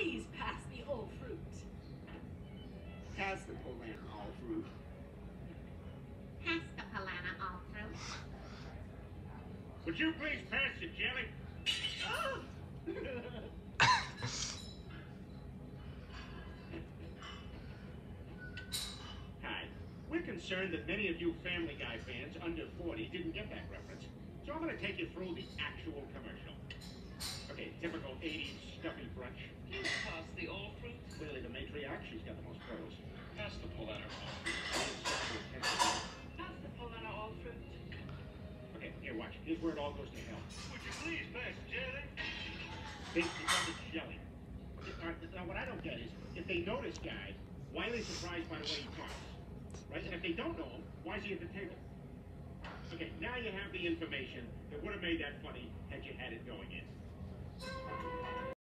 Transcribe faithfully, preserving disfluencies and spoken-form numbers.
please pass the all fruit? Pass the Polana all fruit. Pass the Polana all fruit. Would you please pass the jelly? Oh. Hi. We're concerned that many of you Family Guy fans under forty didn't get that reference. So I'm going to take you through the actual commercial. Okay, typical eighties stuffy brunch. Please pass the all fruit. Clearly the matriarch, she's got the most pearls. Pass the Polana all fruit. Pass the Polana all fruit. Okay, here, watch. Here's where it all goes to hell. Would you please pass the jelly? They become the jelly. Now, what I don't get is, if they know this guy, why are they surprised by the way he talks? Right? And if they don't know him, why is he at the table? Okay, now you have the information that would have made that funny had you had it going in.